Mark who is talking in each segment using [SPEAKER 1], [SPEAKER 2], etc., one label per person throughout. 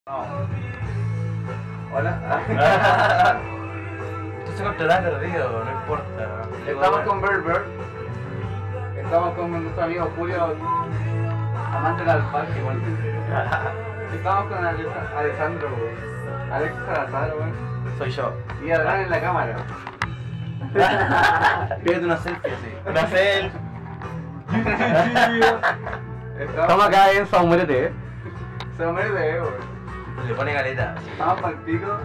[SPEAKER 1] No. Hola.
[SPEAKER 2] Tú se encontrarás perdido, no importa.
[SPEAKER 1] Estamos con Berber. Estamos con nuestro amigo Julio, amante del alfaje, igual. Estamos con Alessandro, Alex Salazar, weón.
[SPEAKER 2] Soy yo.
[SPEAKER 1] Y Adrián en la cámara.
[SPEAKER 2] Pídete una selfie así. Una selfie.
[SPEAKER 1] Estamos
[SPEAKER 3] acá en Saumurete,
[SPEAKER 1] Se lo merece, weón.
[SPEAKER 2] Le pone caleta.
[SPEAKER 1] Estamos para el pico.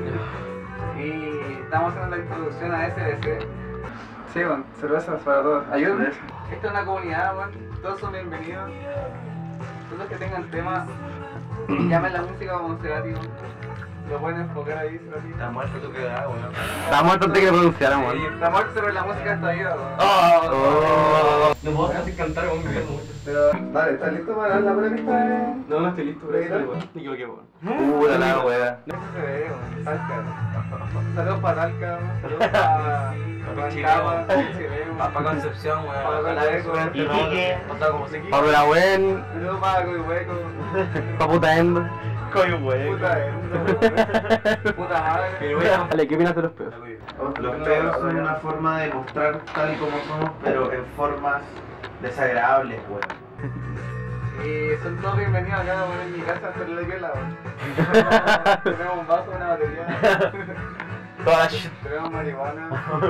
[SPEAKER 1] Y estamos haciendo la introducción a SDC. Sí, weón, cervezas para todos. Ayúdenme. Esta es una comunidad, weón. Todos son bienvenidos. Todos los que tengan tema, llamen la música como Cerati, weón. Lo pueden enfocar ahí, Cerati.
[SPEAKER 2] Está muerto tú que da, weón.
[SPEAKER 3] Está muerto antes que pronunciáramos.
[SPEAKER 1] Sí, está muerto, pero la música está viva, weón.
[SPEAKER 2] No puedo dejar de cantar con mi vida mucho.
[SPEAKER 1] Pero, dale, ¿estás listo para la buena pista de...?
[SPEAKER 2] No, no estoy listo para
[SPEAKER 1] ¿Para
[SPEAKER 2] eso,
[SPEAKER 1] gritar?
[SPEAKER 2] weón. Me equivoqué, weón.
[SPEAKER 3] La wea.
[SPEAKER 1] No se ve, weón. Talca. Saludos para Talca, weón. Saludos para Rancagua, Chile,
[SPEAKER 2] Para Concepción, weón.
[SPEAKER 1] Para
[SPEAKER 2] Concepción,
[SPEAKER 1] Concepción.
[SPEAKER 2] Iquique. Pasado como se
[SPEAKER 3] Pablo la buen,
[SPEAKER 1] Saludos para Coihueco.
[SPEAKER 3] pa' puta endo.
[SPEAKER 2] Coño, weón.
[SPEAKER 1] Puta endo. Puta madre.
[SPEAKER 3] Dale, ¿qué opinas de los peos?
[SPEAKER 4] Los peos son una forma de mostrar tal y como somos, pero en formas desagradables, weón.
[SPEAKER 1] Y son todos bienvenidos acá, weón, en mi casa a hacerle viola, weón. Tenemos un vaso, una batería.
[SPEAKER 2] Toda la shit.
[SPEAKER 1] Tenemos marihuana.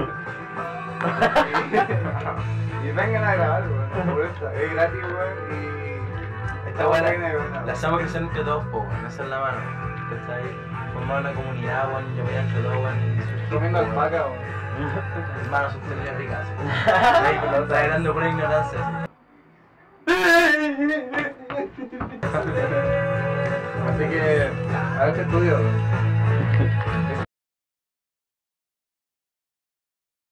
[SPEAKER 1] Y vengan a grabar, weón. Por eso, es gratis, weón. Y
[SPEAKER 2] Esta weá
[SPEAKER 1] buena.
[SPEAKER 2] la hacemos crecer entre todos, po, weón. Esa es la mano. ¿Cachai? Formar una comunidad, weón. Yo voy entre todos, weón. Y surgir.
[SPEAKER 1] Comiendo alpaca, weón.
[SPEAKER 2] Hermano, son terribles ricas. Está hablando por ignorancia.
[SPEAKER 1] Así que, a ver este estudio.